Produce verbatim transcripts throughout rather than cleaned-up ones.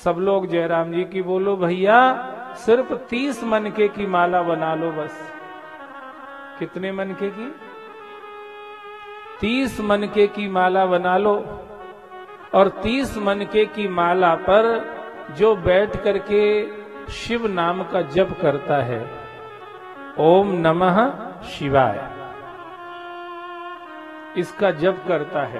सब लोग जयराम जी की बोलो भैया, सिर्फ तीस मनके की माला बना लो बस। कितने मनके की? तीस मनके की माला बना लो, और तीस मनके की माला पर जो बैठ करके शिव नाम का जप करता है, ओम नमः शिवाय, इसका जप करता है।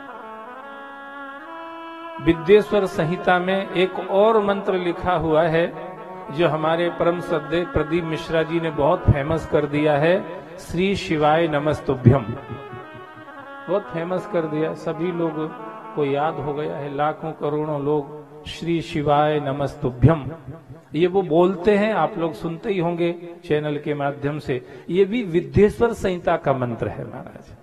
विद्येश्वर संहिता में एक और मंत्र लिखा हुआ है जो हमारे परम श्रद्धेय प्रदीप मिश्रा जी ने बहुत फेमस कर दिया है, श्री शिवाय नमस्तुभ्यम। बहुत फेमस कर दिया, सभी लोगों को याद हो गया है, लाखों करोड़ों लोग श्री शिवाय नमस्तुभ्यम ये वो बोलते हैं, आप लोग सुनते ही होंगे चैनल के माध्यम से। ये भी विद्येश्वर संहिता का मंत्र है महाराज।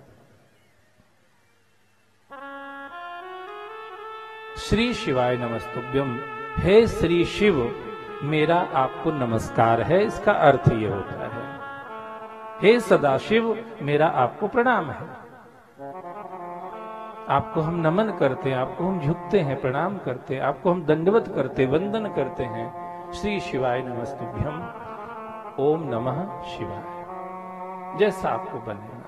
श्री शिवाय नमस्तुभ्यम, हे श्री शिव मेरा आपको नमस्कार है, इसका अर्थ ये होता है। हे सदाशिव मेरा आपको प्रणाम है, आपको हम नमन करते हैं, आपको हम झुकते हैं, प्रणाम करते हैं, आपको हम दंडवत करते, वंदन करते हैं। श्री शिवाय नमस्तुभ्यम, ओम नमः शिवाय, जैसा आपको बने।